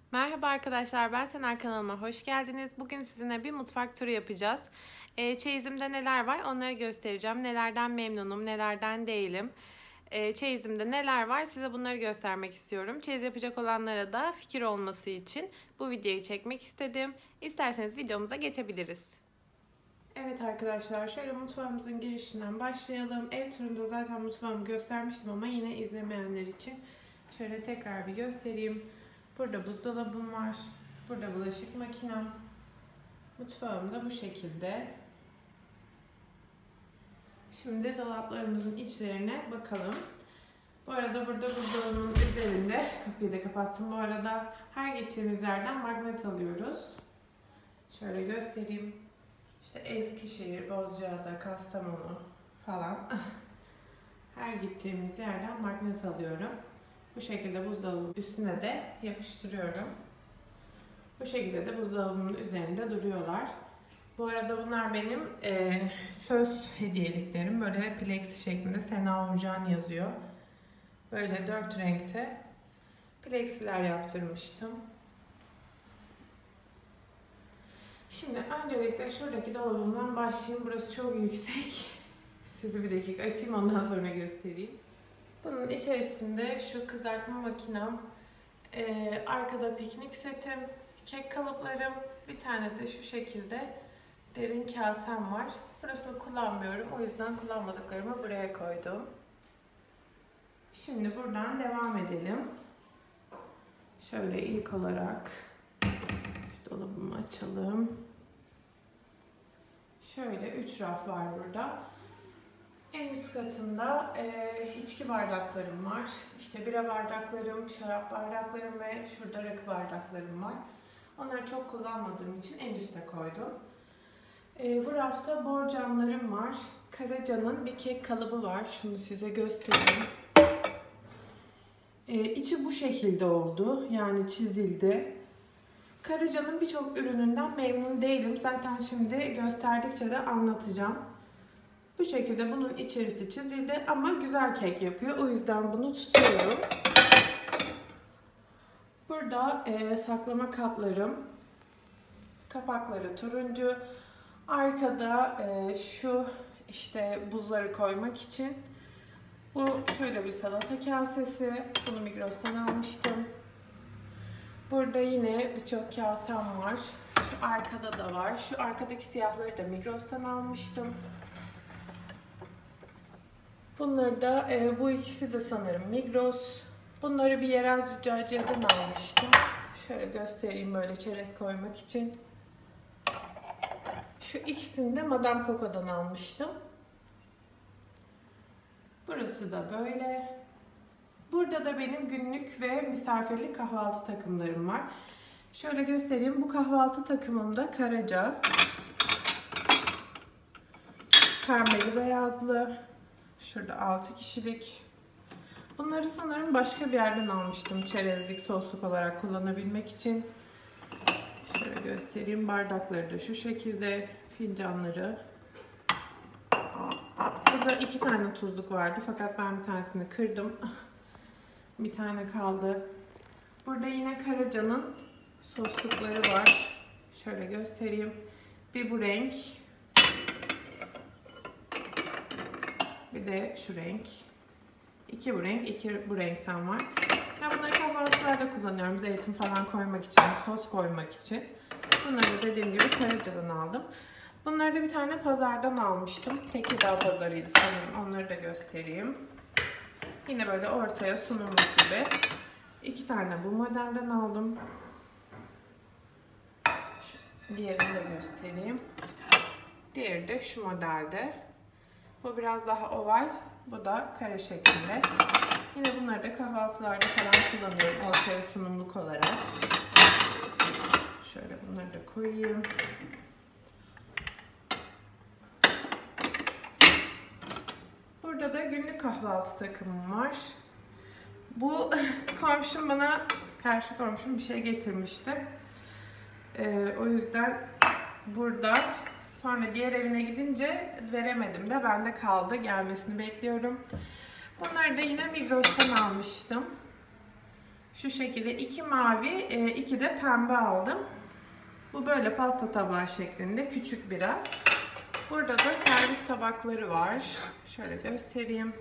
Merhaba arkadaşlar, ben Sener, kanalıma hoş geldiniz. Bugün sizinle bir mutfak turu yapacağız. Çeyizimde neler var onları göstereceğim. Nelerden memnunum, nelerden değilim. Çeyizimde neler var size bunları göstermek istiyorum. Çeyiz yapacak olanlara da fikir olması için bu videoyu çekmek istedim. İsterseniz videomuza geçebiliriz. Evet arkadaşlar, şöyle mutfağımızın girişinden başlayalım. Ev turunda zaten mutfağımı göstermiştim ama yine izlemeyenler için şöyle tekrar bir göstereyim. Burada buzdolabım var. Burada bulaşık makinem. Mutfağım da bu şekilde. Şimdi dolaplarımızın içlerine bakalım. Bu arada burada buzdolabının üzerinde, kapıyı da kapattım bu arada, her gittiğimiz yerden magnet alıyoruz. Şöyle göstereyim. İşte Eskişehir, Bozcaada, Kastamonu falan. Her gittiğimiz yerden magnet alıyorum. Bu şekilde buzdolabının üstüne de yapıştırıyorum. Bu şekilde de buzdolabının üzerinde duruyorlar. Bu arada bunlar benim söz hediyeliklerim. Böyle plexi şeklinde Sena Urcan yazıyor. Böyle 4 renkte plexiler yaptırmıştım. Şimdi öncelikle şuradaki dolabımdan başlayayım. Burası çok yüksek. Sizi bir dakika açayım, ondan sonra göstereyim. Bunun içerisinde şu kızartma makinem, arkada piknik setim, kek kalıplarım, bir tane de şu şekilde derin kasem var. Burasını kullanmıyorum, o yüzden kullanmadıklarımı buraya koydum. Şimdi buradan devam edelim. Şöyle ilk olarak şu dolabımı açalım. Şöyle 3 raf var burada. En üst katında içki bardaklarım var. İşte bira bardaklarım, şarap bardaklarım ve şurada rakı bardaklarım var. Onları çok kullanmadığım için en üste koydum. Bu rafta borcamlarım var. Karaca'nın bir kek kalıbı var. Şunu size göstereyim. İçi bu şekilde oldu. Yani çizildi. Karaca'nın birçok ürününden memnun değilim. Zaten şimdi gösterdikçe de anlatacağım. Bu şekilde bunun içerisi çizildi ama güzel kek yapıyor. O yüzden bunu tutuyorum. Burada saklama kaplarım. Kapakları turuncu. Arkada şu işte buzları koymak için. Bu şöyle bir salata kasesi. Bunu Migros'tan almıştım. Burada yine birçok kasem var. Şu arkada da var. Şu arkadaki siyahları da Migros'tan almıştım. Bunları da bu ikisi de sanırım Migros. Bunları bir yerel züccaciye'den almıştım. Şöyle göstereyim, böyle çerez koymak için. Şu ikisini de Madame Coco'dan almıştım. Burası da böyle. Burada da benim günlük ve misafirlik kahvaltı takımlarım var. Şöyle göstereyim. Bu kahvaltı takımımda Karaca, pembeli beyazlı. Şurada 6 kişilik. Bunları sanırım başka bir yerden almıştım. Çerezlik, sosluk olarak kullanabilmek için. Şöyle göstereyim. Bardakları da şu şekilde. Fincanları. Burada 2 tane tuzluk vardı. Fakat ben bir tanesini kırdım. Bir tane kaldı. Burada yine Karaca'nın soslukları var. Şöyle göstereyim. Bir bu renk. Bir de şu renk. 2 bu renk, 2 bu renkten var. Ya bunları kahvaltılarda kullanıyorum. Zeytin falan koymak için, sos koymak için. Bunları da dediğim gibi Karaca'dan aldım. Bunları da bir tane pazardan almıştım. Tekirdağ pazarıydı sanırım. Onları da göstereyim. Yine böyle ortaya sunumluk gibi. 2 tane bu modelden aldım. Diğerini de göstereyim. Diğeri de şu modelde. Bu biraz daha oval. Bu da kare şeklinde. Yine bunları da kahvaltılarda falan kullanıyorum. Ortaya sunumluk olarak. Şöyle bunları da koyayım. Burada da günlük kahvaltı takımım var. Bu komşum bana, karşı komşum bir şey getirmişti. O yüzden burada, sonra diğer evine gidince veremedim de bende kaldı. Gelmesini bekliyorum. Bunları da yine Migros'tan almıştım. Şu şekilde 2 mavi, 2 de pembe aldım. Bu böyle pasta tabağı şeklinde, küçük biraz. Burada da servis tabakları var. Şöyle göstereyim.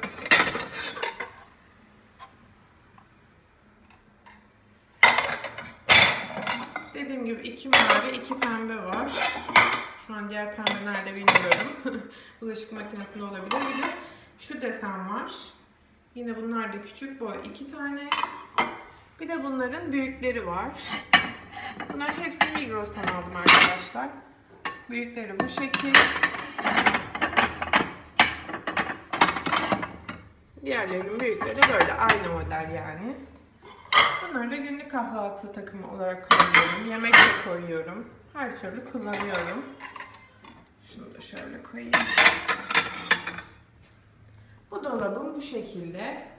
Dediğim gibi 2 mavi, 2 pembe var. Şu an diğer pembe nerede bilmiyorum. Bulaşık makinesinde olabilir. Bir de şu desen var. Yine bunlar da küçük boy 2 tane. Bir de bunların büyükleri var. Bunların hepsini Migros'tan aldım arkadaşlar. Büyükleri bu şekil. Diğerlerinin büyükleri böyle aynı model yani. Bunları da günlük kahvaltı takımı olarak kullanıyorum. Yemek de koyuyorum. Her türlü kullanıyorum. Şunu da şöyle koyayım. Bu dolabım bu şekilde.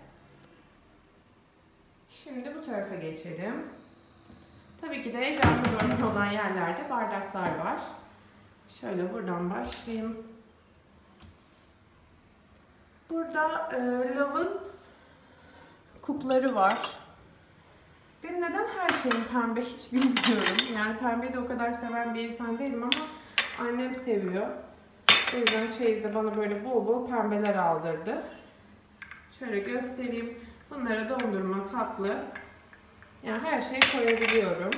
Şimdi bu tarafa geçelim. Tabii ki de canlı bölüm olan yerlerde bardaklar var. Şöyle buradan başlayayım. Burada Love'ın kupları var. Benim neden her şeyim pembe hiç bilmiyorum. Yani pembeyi de o kadar seven bir insan değilim ama annem seviyor. O yüzden çeyizde bana böyle bol bol pembeler aldırdı. Şöyle göstereyim. Bunlara dondurma, tatlı. Yani her şey koyabiliyorum.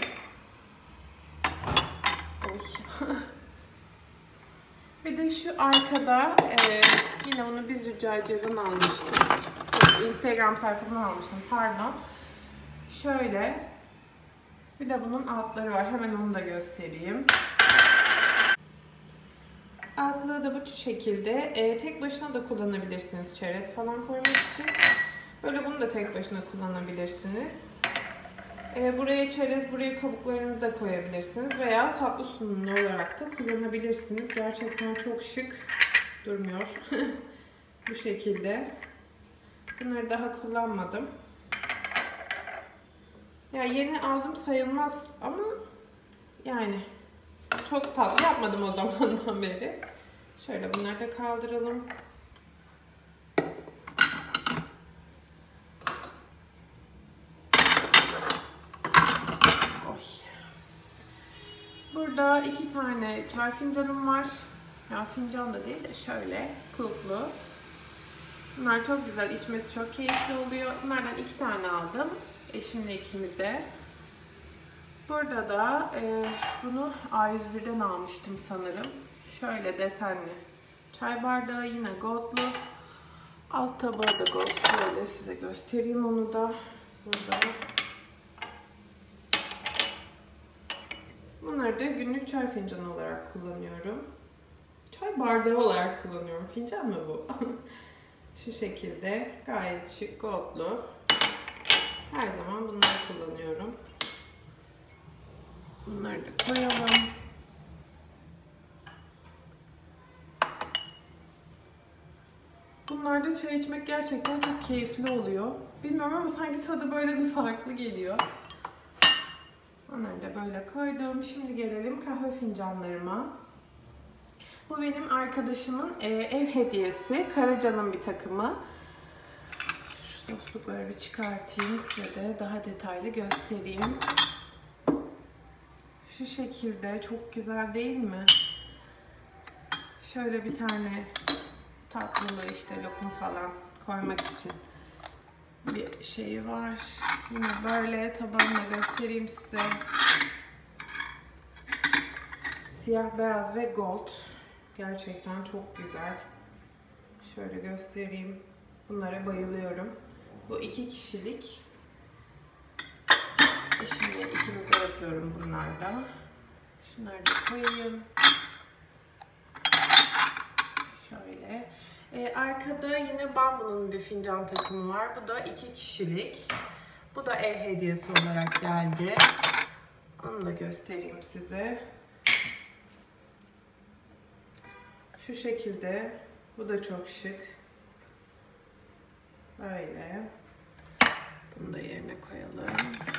Bir de şu arkada yine bunu biz Züccaciyeden almıştık. Instagram sayfasından almıştım, pardon. Şöyle. Bir de bunun altları var. Hemen onu da göstereyim. Altlığı da bu şekilde. Tek başına da kullanabilirsiniz çerez falan koymak için. Böyle bunu da tek başına kullanabilirsiniz. Buraya çerez, buraya kabuklarını da koyabilirsiniz. Veya tatlı sunumlu olarak da kullanabilirsiniz. Gerçekten çok şık durmuyor. Bu şekilde. Bunları daha kullanmadım. Ya yeni aldım sayılmaz ama yani çok tatlı yapmadım o zamandan beri. Şöyle bunları da kaldıralım. Burada 2 tane çay fincanım var. Ya fincan da değil de şöyle kulplu. Bunlar çok güzel, içmesi çok keyifli oluyor. Bunlardan 2 tane aldım. Eşimle ikimiz de. Burada da bunu A101'den almıştım sanırım. Şöyle desenli. Çay bardağı yine goldlu. Alt tabağı da gold. Şöyle size göstereyim onu da. Burada. Bunları da günlük çay fincanı olarak kullanıyorum. Çay bardağı olarak kullanıyorum. Fincan mı bu? Şu şekilde gayet şık goldlu. Her zaman bunları kullanıyorum. Bunları da koyalım. Bunlarda çay içmek gerçekten çok keyifli oluyor. Bilmiyorum ama sanki tadı böyle bir farklı geliyor. Onları da böyle koydum. Şimdi gelelim kahve fincanlarıma. Bu benim arkadaşımın ev hediyesi. Karaca'nın bir takımı. Şu soslukları bir çıkartayım size de daha detaylı göstereyim. Şu şekilde çok güzel değil mi? Şöyle bir tane tatlılı işte lokum falan koymak için bir şeyi var. Yine böyle tabağını göstereyim size. Siyah, beyaz ve gold. Gerçekten çok güzel. Şöyle göstereyim. Bunlara bayılıyorum. Bu 2 kişilik. Eşimle ikimiz de yapıyorum bunlarla. Şunları da koyayım. Şöyle. Arkada yine bambunun bir fincan takımı var. Bu da 2 kişilik. Bu da ev hediyesi olarak geldi. Onu da göstereyim size. Şu şekilde. Bu da çok şık. Böyle. Bunu da yerine koyalım.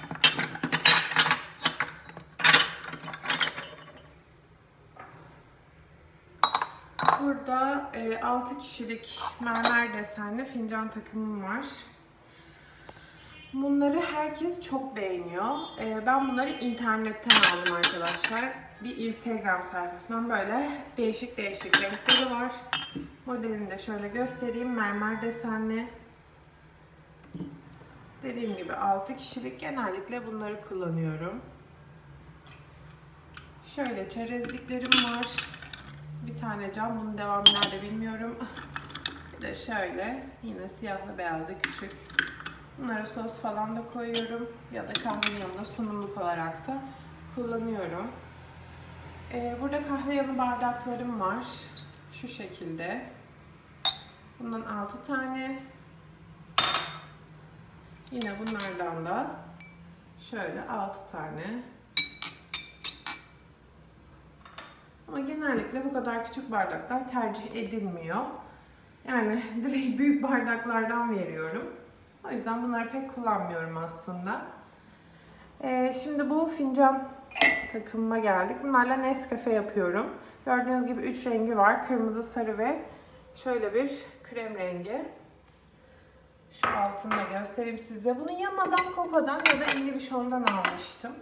Burada 6 kişilik mermer desenli fincan takımım var. Bunları herkes çok beğeniyor. Ben bunları internetten aldım arkadaşlar. Bir Instagram sayfasından böyle değişik değişik renkleri var. Modelini de şöyle göstereyim. Mermer desenli. Dediğim gibi 6 kişilik, genellikle bunları kullanıyorum. Şöyle çerezliklerim var. Bir tane cam, bunun devamı nerede bilmiyorum. Bir de şöyle yine siyahlı beyazlı küçük. Bunlara sos falan da koyuyorum. Ya da kahvenin yanında sunumluk olarak da kullanıyorum. Burada kahve yanı bardaklarım var. Şu şekilde. Bundan 6 tane. Yine bunlardan da şöyle 6 tane. Ama genellikle bu kadar küçük bardaklar tercih edilmiyor. Yani direkt büyük bardaklardan veriyorum. O yüzden bunları pek kullanmıyorum aslında. Şimdi bu fincan takımıma geldik. Bunlarla Nescafe yapıyorum. Gördüğünüz gibi 3 rengi var. Kırmızı, sarı ve şöyle bir krem rengi. Şu altını da göstereyim size. Bunu ya Madame Coco'dan ya da English Home'dan almıştım.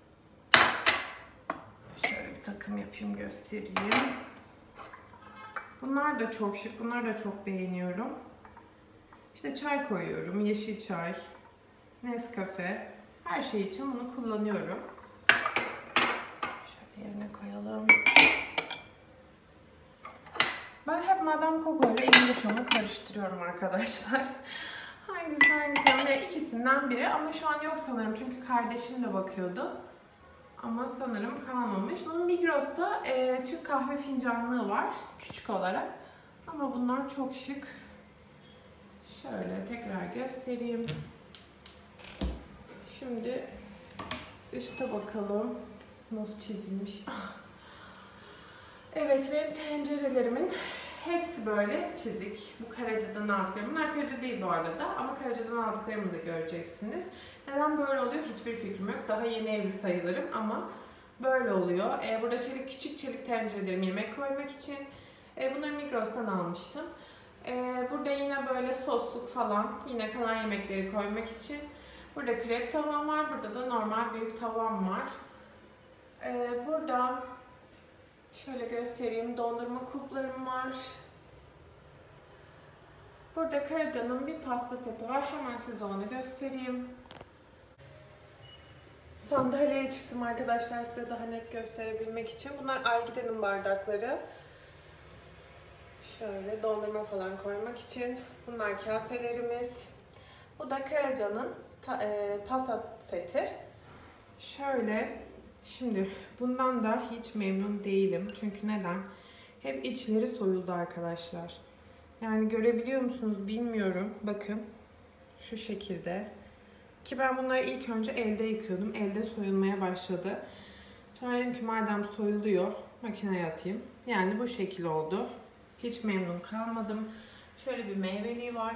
Şöyle bir takım yapayım, göstereyim. Bunlar da çok şık. Bunları da çok beğeniyorum. İşte çay koyuyorum. Yeşil çay, Nescafe. Her şey için bunu kullanıyorum. Şöyle yerine koyalım. Ben hep Madame Coco ile English Home'u karıştırıyorum arkadaşlar. Hangisi ikisinden biri, ama şu an yok sanırım çünkü kardeşim de bakıyordu. Ama sanırım kalmamış. Bunun Migros'ta Türk kahve fincanlığı var küçük olarak. Ama bunlar çok şık. Şöyle tekrar göstereyim. Şimdi üste bakalım nasıl çizilmiş. Evet, benim tencerelerimin hepsi böyle çizik. Bu Karaca'dan aldıklarım. Bunlar Karaca değil bu arada ama Karaca'dan aldıklarımı da göreceksiniz. Neden böyle oluyor hiçbir fikrim yok. Daha yeni evli sayılırım ama böyle oluyor. Burada küçük çelik tencerelerim yemek koymak için. Bunları Migros'tan almıştım. Burada yine böyle sosluk falan, yine kalan yemekleri koymak için. Burada krep tavam var. Burada da normal büyük tavam var. Burada şöyle göstereyim. Dondurma kuplarım var. Burada Karaca'nın bir pasta seti var. Hemen size onu göstereyim. Sandalyeye çıktım arkadaşlar size daha net gösterebilmek için. Bunlar Algiden'in bardakları. Şöyle dondurma falan koymak için. Bunlar kaselerimiz. Bu da Karaca'nın pasta seti. Şöyle, şimdi bundan da hiç memnun değilim. Çünkü neden? Hep içleri soyuldu arkadaşlar. Yani görebiliyor musunuz bilmiyorum. Bakın şu şekilde. Ki ben bunları ilk önce elde yıkıyordum. Elde soyulmaya başladı. Sonra dedim ki madem soyuluyor makineye atayım. Yani bu şekil oldu. Hiç memnun kalmadım. Şöyle bir meyveliği var.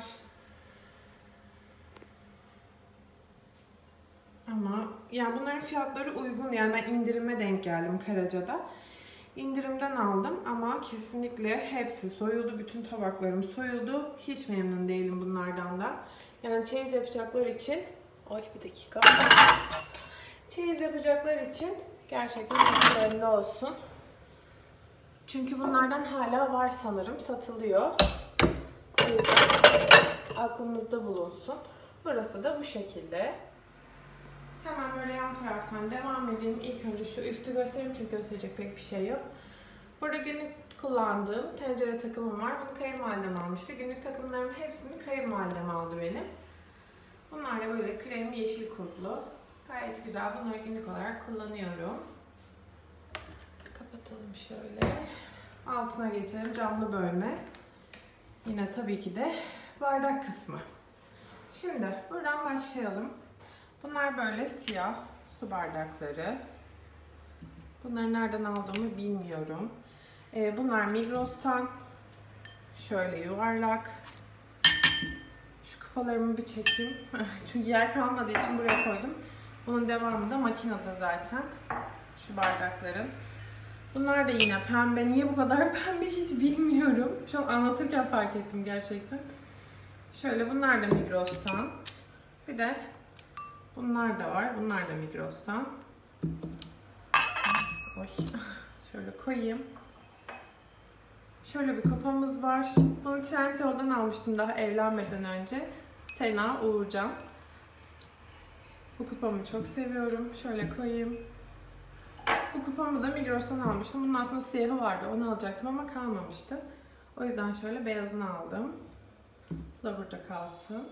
Ama yani bunların fiyatları uygun. Yani ben indirime denk geldim Karaca'da. İndirimden aldım ama kesinlikle hepsi soyuldu. Bütün tabaklarım soyuldu. Hiç memnun değilim bunlardan da. Yani çeyiz yapacaklar için... Ay bir dakika. Çeyiz yapacaklar için gerçekten hayırlı olsun. Çünkü bunlardan hala var sanırım. Satılıyor. O yüzden aklınızda bulunsun. Burası da bu şekilde. Hemen böyle yan taraftan devam edeyim. İlk önce şu üstü göstereyim çünkü gösterecek pek bir şey yok. Burada günlük kullandığım tencere takımım var. Bunu kayınvalidem almıştı. Günlük takımlarımın hepsini kayınvalidem aldı benim. Bunlar da böyle krem yeşil kulplu. Gayet güzel. Bunları günlük olarak kullanıyorum. Kapatalım şöyle. Altına geçelim. Camlı bölme. Yine tabii ki de bardak kısmı. Şimdi buradan başlayalım. Bunlar böyle siyah su bardakları. Bunları nereden aldığımı bilmiyorum. Bunlar Migros'tan. Şöyle yuvarlak. Şu kupalarımı bir çekeyim. Çünkü yer kalmadığı için buraya koydum. Bunun devamı da makinede zaten. Şu bardakların. Bunlar da yine pembe. Niye bu kadar pembe hiç bilmiyorum. Şu an anlatırken fark ettim gerçekten. Şöyle bunlar da Migros'tan. Bir de Bunlar da var. Bunlar da Migros'tan. Oy. Şöyle koyayım. Şöyle bir kupamız var. Bunu Trendyol'dan almıştım daha evlenmeden önce. Sena Uğurcan. Bu kupamı çok seviyorum. Şöyle koyayım. Bu kupamı da Migros'tan almıştım. Bunun aslında siyahı vardı. Onu alacaktım ama kalmamıştı. O yüzden şöyle beyazını aldım. Bu da burada kalsın.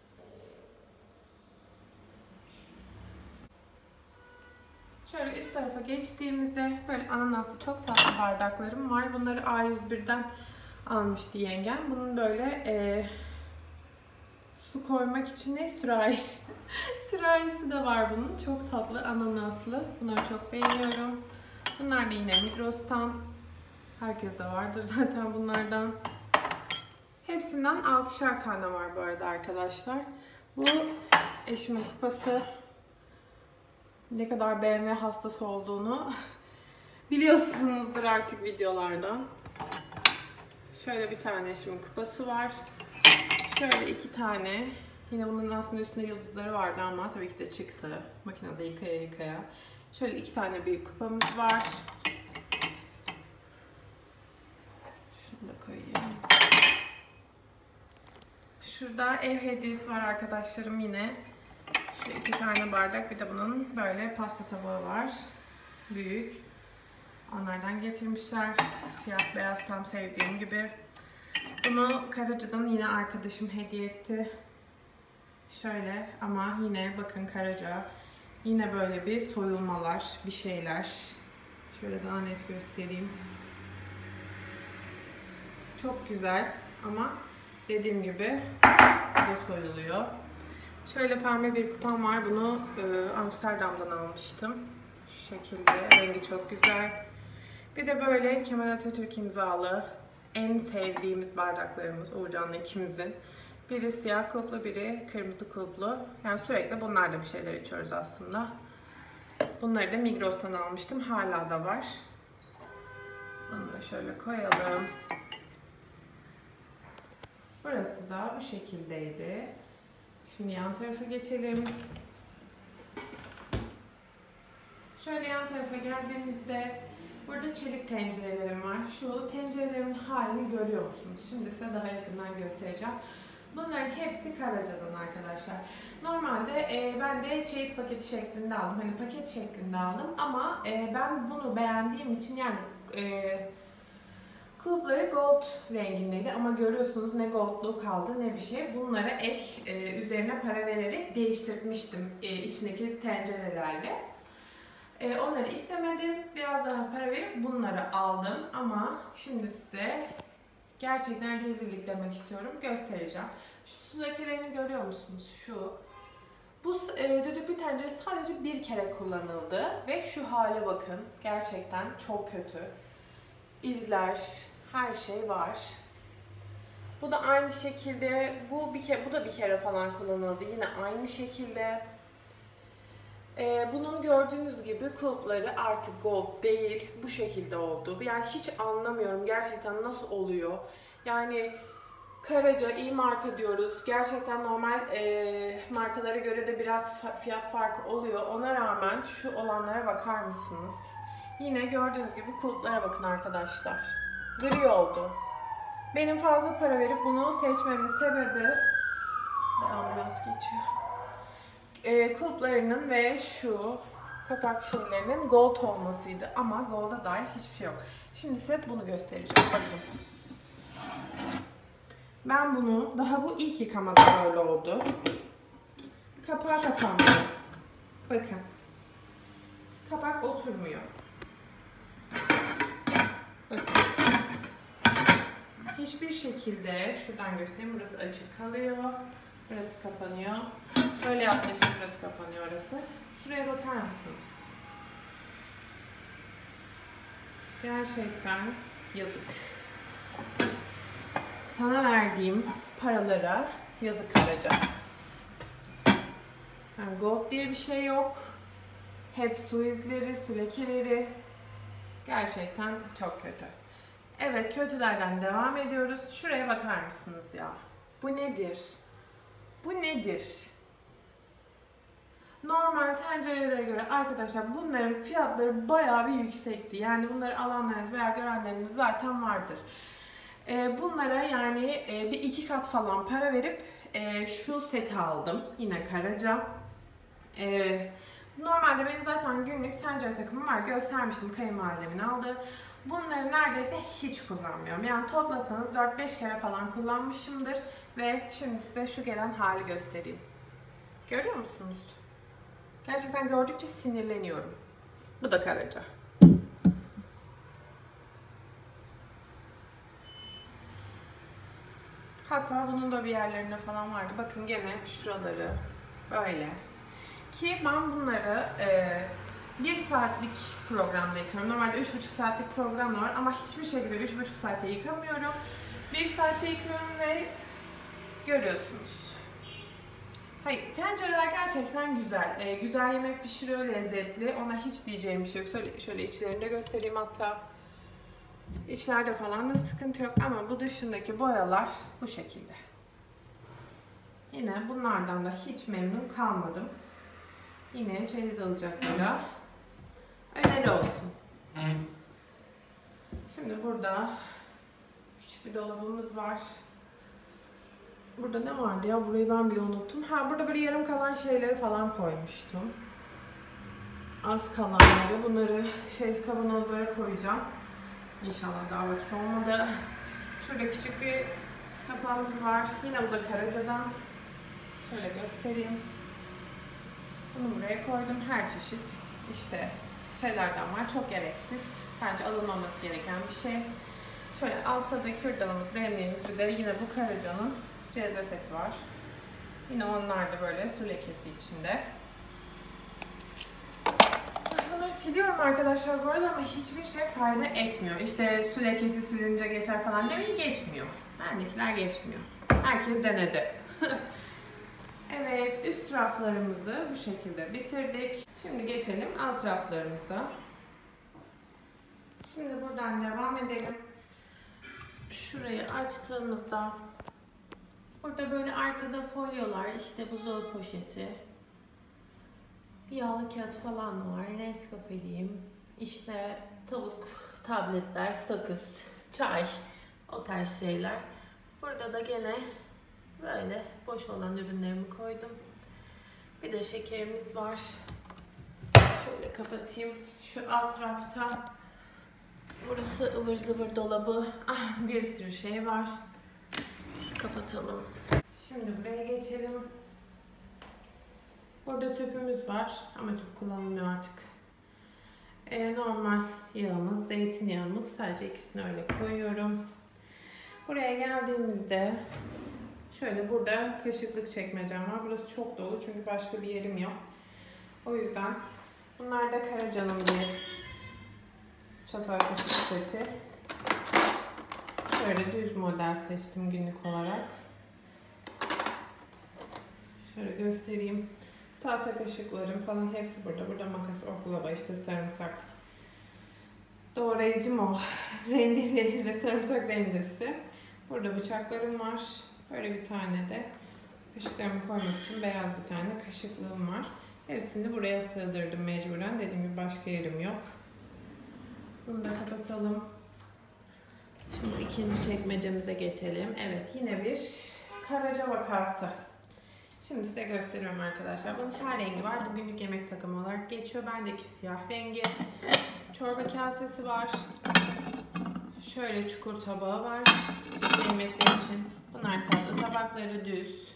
Şöyle üst tarafa geçtiğimizde böyle ananaslı çok tatlı bardaklarım var. Bunları A101'den almıştı yengem. Bunun böyle su koymak için ne? Sürahi. Sürahisi de var bunun. Çok tatlı, ananaslı. Bunları çok beğeniyorum. Bunlar da yine Migros'tan. Herkeste vardır zaten bunlardan. Hepsinden 6'şer tane var bu arada arkadaşlar. Bu eşimin kupası. Ne kadar BMW hastası olduğunu biliyorsunuzdur artık videolardan. Şöyle bir tane eşimin kupası var. Şöyle 2 tane. Yine bunun aslında üstünde yıldızları vardı ama tabii ki de çıktı. Makinede yıkaya yıkaya. Şöyle 2 tane büyük kupamız var. Şunu da koyayım. Şurada ev hediyesi var arkadaşlarım yine. Şöyle 2 tane bardak, bir de bunun böyle pasta tabağı var. Büyük. Onlardan getirmişler. Siyah beyaz tam sevdiğim gibi. Bunu Karaca'dan yine arkadaşım hediye etti. Şöyle ama yine bakın Karaca. Yine böyle bir soyulmalar, bir şeyler. Şöyle daha net göstereyim. Çok güzel ama dediğim gibi bu da soyuluyor. Şöyle pembe bir kupam var. Bunu Amsterdam'dan almıştım. Şu şekilde. Rengi çok güzel. Bir de böyle Kemal Atatürk imzalı en sevdiğimiz bardaklarımız Uğurcan'la ikimizin. Biri siyah kulplu, biri kırmızı kulplu. Yani sürekli bunlarla bir şeyler içiyoruz aslında. Bunları da Migros'tan almıştım. Hala da var. Bunu da şöyle koyalım. Burası da bu şekildeydi. Şimdi yan tarafa geçelim. Şöyle yan tarafa geldiğimizde burada çelik tencerelerim var. Şu tencerelerimin halini görüyor musunuz? Şimdi size daha yakından göstereceğim. Bunların hepsi Karaca'dan arkadaşlar. Normalde ben de çeyiz paketi şeklinde aldım. Hani paket şeklinde aldım ama ben bunu beğendiğim için yani kulpları gold rengindeydi ama görüyorsunuz ne goldluğu kaldı ne bir şey. Bunlara ek üzerine para vererek değiştirmiştim içindeki tencerelerle. Onları istemedim. Biraz daha para verip bunları aldım ama şimdi size gerçekten rezillik demek istiyorum. Göstereceğim. Şu su lekelerini görüyor musunuz? Şu. Bu düdüklü tencere sadece bir kere kullanıldı ve şu hale bakın. Gerçekten çok kötü. İzler, her şey var. Bu da aynı şekilde, bu da bir kere falan kullanıldı. Yine aynı şekilde. Bunun gördüğünüz gibi kulpları artık gold değil, bu şekilde oldu. Yani hiç anlamıyorum gerçekten nasıl oluyor. Yani Karaca iyi marka diyoruz. Gerçekten normal markalara göre de biraz fiyat farkı oluyor. Ona rağmen şu olanlara bakar mısınız? Yine gördüğünüz gibi kulplara bakın arkadaşlar. Gri oldu. Benim fazla para verip bunu seçmemin sebebi... Ambulans geçiyor. Kulplarının ve şu kapak şeylerinin gold olmasıydı ama gold'a dair hiçbir şey yok. Şimdi size bunu göstereceğim. Bakın. Ben bunu daha bu ilk yıkamada böyle oldu. Kapağı kapanmıyor. Bakın. Kapak oturmuyor. Bakın. Hiçbir şekilde şuradan göstereyim. Burası açık kalıyor. Burası kapanıyor. Böyle yaptığınızda burası kapanıyor orası. Şuraya bakar mısınız? Gerçekten yazık. Sana verdiğim paralara yazık Karaca. Yani gold diye bir şey yok. Hep su izleri, su lekeleri. Gerçekten çok kötü. Evet, kötülerden devam ediyoruz. Şuraya bakar mısınız ya? Bu nedir? Bu nedir? Normal tencerelere göre arkadaşlar bunların fiyatları bayağı bir yüksekti. Yani bunları alanlarınız veya görenleriniz zaten vardır. Bunlara yani bir 2 kat falan para verip şu seti aldım. Yine Karaca. Normalde benim zaten günlük tencere takımım var. Göstermiştim, kayınvalidemin aldığı. Bunları neredeyse hiç kullanmıyorum. Yani toplasanız 4-5 kere falan kullanmışımdır. Ve şimdi size şu gelen hali göstereyim. Görüyor musunuz? Gerçekten gördükçe sinirleniyorum. Bu da Karaca. Hatta bunun da bir yerlerinde falan vardı. Bakın gene şuraları böyle. Ki ben bunları 1 saatlik programda yıkıyorum. Normalde 3,5 saatlik program var ama hiçbir şekilde 3,5 saatte yıkamıyorum. 1 saatte yıkıyorum ve görüyorsunuz. Hayır, tencereler gerçekten güzel. Güzel yemek pişiriyor, lezzetli. Ona hiç diyeceğim bir şey yok. Şöyle içlerini de göstereyim hatta. İçlerde falan da sıkıntı yok ama bu dışındaki boyalar bu şekilde. Yine bunlardan da hiç memnun kalmadım. Yine çeyiz alacaklara öneri olsun. Şimdi burada küçük bir dolabımız var. Burada ne vardı ya? Burayı ben bile unuttum. Ha, burada böyle yarım kalan şeyleri falan koymuştum. Az kalanları. Bunları kavanozlara koyacağım. İnşallah daha vakit olmadı. Şurada küçük bir kapağımız var. Yine bu da Karaca'dan. Şöyle göstereyim. Bunu buraya koydum. Her çeşit işte şeylerden var. Çok gereksiz. Bence alınmaması gereken bir şey. Şöyle altta da kürdanımız, demliğimiz, bir de yine bu Karaca'nın cezve seti var. Yine onlar da böyle su lekesi içinde. Bunları siliyorum arkadaşlar bu arada ama hiçbir şey fayda etmiyor. İşte su lekesi silince geçer falan demeyin, geçmiyor. Bendekiler geçmiyor. Herkes denedi. Evet, üst raflarımızı bu şekilde bitirdik. Şimdi geçelim alt raflarımıza. Şimdi buradan devam edelim. Şurayı açtığımızda burada böyle arkada folyolar, işte buzdolabı poşeti, yağlı kağıt falan var, Nescafe'liyim, işte tavuk, tabletler, sakız, çay, o tarz şeyler. Burada da gene böyle boş olan ürünlerimi koydum. Bir de şekerimiz var. Şöyle kapatayım. Şu alt rafta burası ıvır zıvır dolabı. Bir sürü şey var. Kapatalım. Şimdi buraya geçelim. Burada tüpümüz var ama tüp kullanılmıyor artık. Normal yağımız, zeytinyağımız, sadece ikisini öyle koyuyorum. Buraya geldiğimizde şöyle burada kaşıklık çekmecem var. Burası çok dolu çünkü başka bir yerim yok. O yüzden bunlar da Karaca'nın bir çatal kaşık seti. Şöyle düz model seçtim günlük olarak. Şöyle göstereyim. Tahta kaşıklarım falan hepsi burada. Burada makas, oklava, işte sarımsak. Doğrayıcım o. Rendeli, sarımsak rendesi. Burada bıçaklarım var. Böyle bir tane de kaşıklarımı koymak için beyaz bir tane kaşıklığım var. Hepsini buraya sığdırdım mecburen. Dediğim gibi başka yerim yok. Bunu da kapatalım. Şimdi ikinci çekmecemize geçelim. Evet, yine bir Karaca vakası. Şimdi size gösteriyorum arkadaşlar. Bunun her rengi var. Bugünlük yemek takımı olarak geçiyor. Bendeki siyah rengi. Çorba kasesi var. Şöyle çukur tabağı var. Yemekler için. Bunlar tatlı tabakları düz.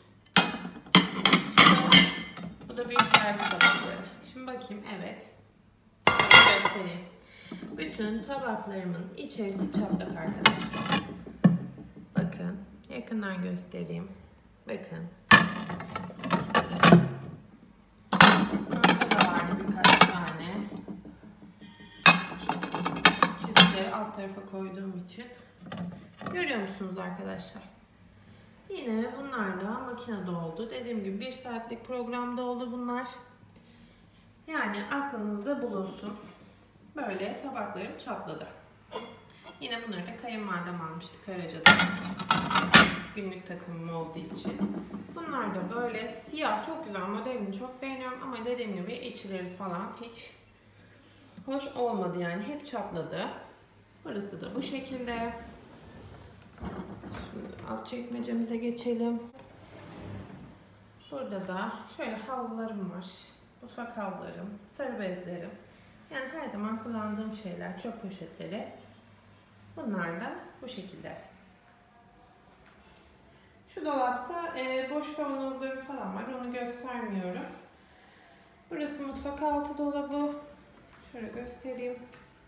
Bu da büyük servis tabakları. Şimdi bakayım. Evet. Göstereyim. Bütün tabaklarımın içerisi çatlak arkadaşlar. Bakın. Yakından göstereyim. Bakın. Burada da vardı birkaç tane. Çizgileri alt tarafa koyduğum için. Görüyor musunuz arkadaşlar? Yine bunlar da makinede oldu. Dediğim gibi 1 saatlik programda oldu bunlar. Yani aklınızda bulunsun. Böyle tabaklarım çatladı. Yine bunları da kayınvalidem almıştı Karaca'da. günlük takımım olduğu için. Bunlar da böyle siyah, çok güzel, modelini çok beğeniyorum ama dediğim gibi içleri falan hiç hoş olmadı, yani hep çatladı. Burası da bu şekilde. Şimdi alt çekmecemize geçelim. Burada da şöyle havlularım var. Mutfak havlularım, sarı bezlerim. Yani her zaman kullandığım şeyler, çöp poşetleri. Bunlar da bu şekilde. Şu dolapta boş kavanozlarım falan var. Onu göstermiyorum. Burası mutfak altı dolabı. Şöyle göstereyim.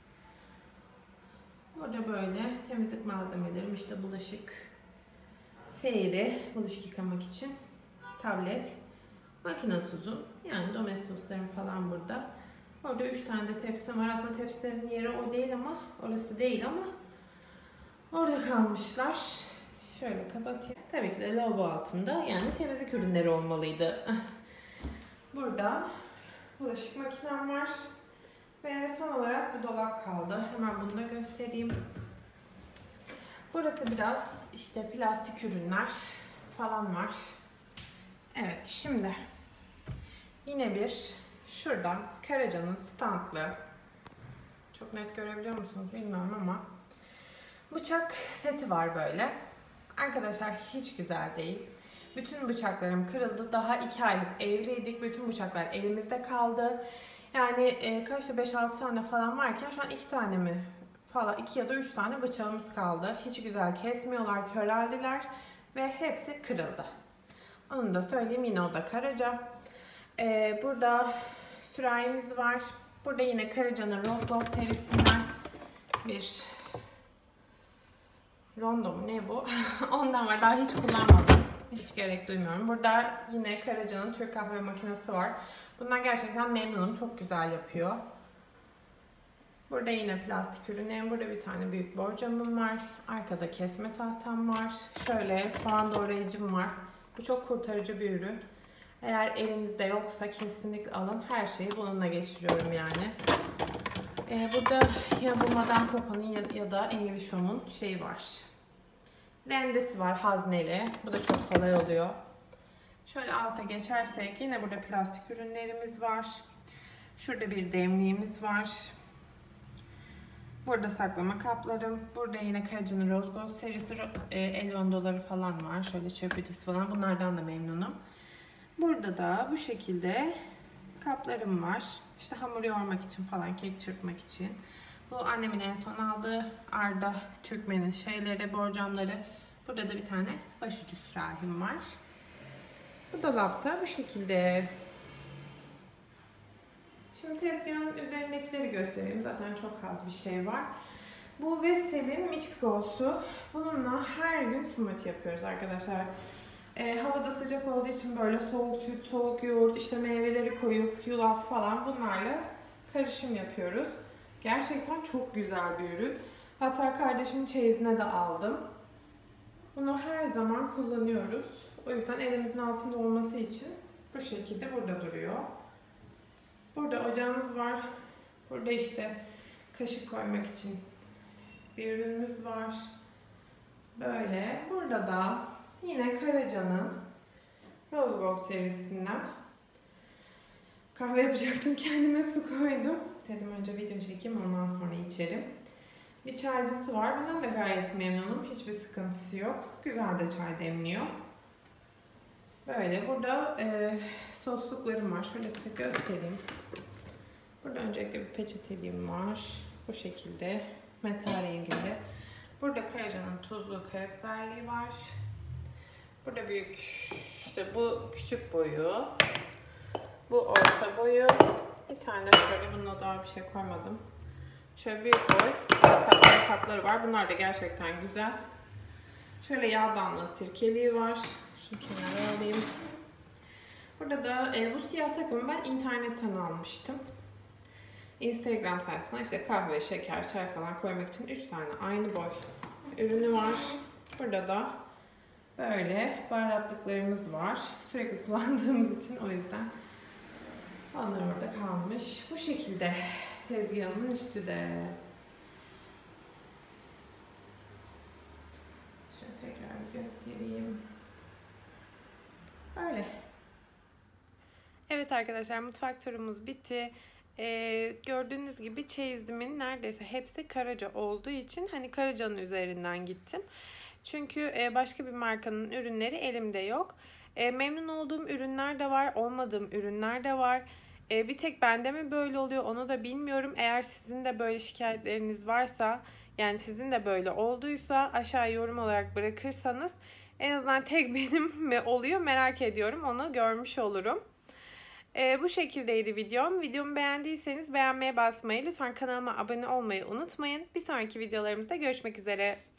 Burada böyle temizlik malzemelerim, işte bulaşık feyri, bulaşık yıkamak için, tablet, makine tuzum, yani domestoslarım falan burada. Orada 3 tane de tepsim var. Aslında tepsilerin yeri o değil ama, orası değil ama orada kalmışlar. Şöyle kapatayım. Tabii ki de lavabo altında, yani temizlik ürünleri olmalıydı. Burada bulaşık makinem var. Ve son olarak bu dolap kaldı. Hemen bunu da göstereyim. Burası biraz işte plastik ürünler falan var. Evet, şimdi yine bir şuradan Karaca'nın standlı, çok net görebiliyor musunuz bilmiyorum ama bıçak seti var böyle. Arkadaşlar hiç güzel değil. Bütün bıçaklarım kırıldı. Daha 2 aylık evliydik. Bütün bıçaklar elimizde kaldı. Yani kaçta 5-6 tane falan varken şu an 2 tane mi falan, 2 ya da 3 tane bıçağımız kaldı. Hiç güzel kesmiyorlar, köreldiler ve hepsi kırıldı. Onu da söyleyeyim, yine o da Karaca. Burada sürahimiz var. Burada yine Karaca'nın Rose Gold serisinden bir rondo mu ne bu? Ondan var. Daha hiç kullanmadım. Hiç gerek duymuyorum. Burada yine Karaca'nın Türk kahve makinesi var. Bundan gerçekten memnunum. Çok güzel yapıyor. Burada yine plastik ürünlerim. Burada bir tane büyük borcamım var. Arkada kesme tahtam var. Şöyle soğan doğrayıcım var. Bu çok kurtarıcı bir ürün. Eğer elinizde yoksa kesinlikle alın. Her şeyi bununla geçiriyorum yani. Burada ya bu Madame Coco'nun ya da English Home'un şeyi var. Rendesi var, hazneli. Bu da çok kolay oluyor. Şöyle alta geçersek yine burada plastik ürünlerimiz var. Şurada bir demliğimiz var. Burada saklama kaplarım. Burada yine Karaca'nın Rose Gold serisi el rondoları falan var. Şöyle çöp ütüsü falan. Bunlardan da memnunum. Burada da bu şekilde kaplarım var. İşte hamur yoğurmak için falan, kek çırpmak için. Bu annemin en son aldığı Arda Türkmen'in şeyleri, borcamları. Burada da bir tane başucu sürahim var. Bu dolapta bu şekilde. Şimdi tezgahın üzerindekileri göstereyim. Zaten çok az bir şey var. Bu Vestel'in Mix Go'su. Bununla her gün smoothie yapıyoruz arkadaşlar. Havada sıcak olduğu için böyle soğuk süt, soğuk yoğurt, işte meyveleri koyup yulaf falan bunlarla karışım yapıyoruz. Gerçekten çok güzel bir ürün. Hatta kardeşimin çeyizine de aldım. Bunu her zaman kullanıyoruz. O yüzden elimizin altında olması için bu şekilde burada duruyor. Burada ocağımız var. Burada işte kaşık koymak için bir ürünümüz var. Böyle. Burada da yine Karaca'nın Rose Gold serisinden kahve yapacaktım. Kendime su koydum. Dedim önce video çekeyim, ondan sonra içerim. Bir çaycısı var. Bundan da gayet memnunum. Hiçbir sıkıntısı yok. Güzel de çay demliyor. Böyle. Burada sosluklarım var. Şöyle size göstereyim. Burada öncelikle bir peçeteliğim var. Bu şekilde. Metal renginde. Burada Karaca'nın tuzlu karabiberliği var. Burada büyük, işte bu küçük boyu. Bu orta boyu. Bir tane de şöyle, bununla daha bir şey koymadım. Şöyle büyük boy saklama kapları var. Bunlar da gerçekten güzel. Şöyle yağdanlı sirkeliği var. Şunu kenara alayım. Burada da bu siyah takımı ben internetten almıştım. Instagram sayfasına işte kahve, şeker, çay falan koymak için 3 tane aynı boy ürünü var. Burada da böyle baharatlıklarımız var. Sürekli kullandığımız için, o yüzden onlar orada kalmış. Bu şekilde tezgahımın üstü de. Şöyle tekrar bir göstereyim. göstereyim. Öyle. Evet arkadaşlar, mutfak turumuz bitti. Gördüğünüz gibi çeyizimin neredeyse hepsi Karaca olduğu için hani Karaca'nın üzerinden gittim. Çünkü başka bir markanın ürünleri elimde yok. Memnun olduğum ürünler de var, olmadığım ürünler de var. Bir tek bende mi böyle oluyor onu da bilmiyorum. Eğer sizin de böyle şikayetleriniz varsa, yani sizin de böyle olduysa aşağı yorum olarak bırakırsanız en azından tek benim mi oluyor merak ediyorum. Onu görmüş olurum. Bu şekildeydi videom. Videomu beğendiyseniz beğenmeye basmayı, lütfen kanalıma abone olmayı unutmayın. Bir sonraki videolarımızda görüşmek üzere.